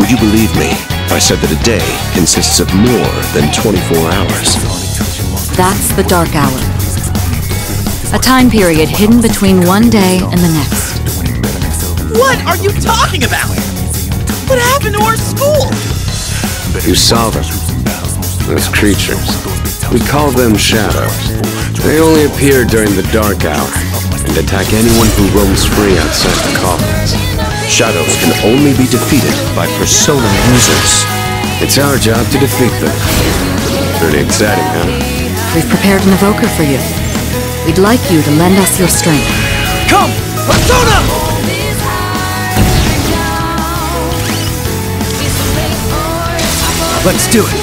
Would you believe me if I said that a day consists of more than 24 hours? That's the dark hour. A time period hidden between one day and the next. What are you talking about? What happened to our school? You saw them. Those creatures. We call them shadows. They only appear during the dark hour and attack anyone who roams free outside the coffins. Shadows can only be defeated by persona users. It's our job to defeat them. Pretty exciting, huh? We've prepared an evoker for you. We'd like you to lend us your strength. Come! Persona! Let's do it!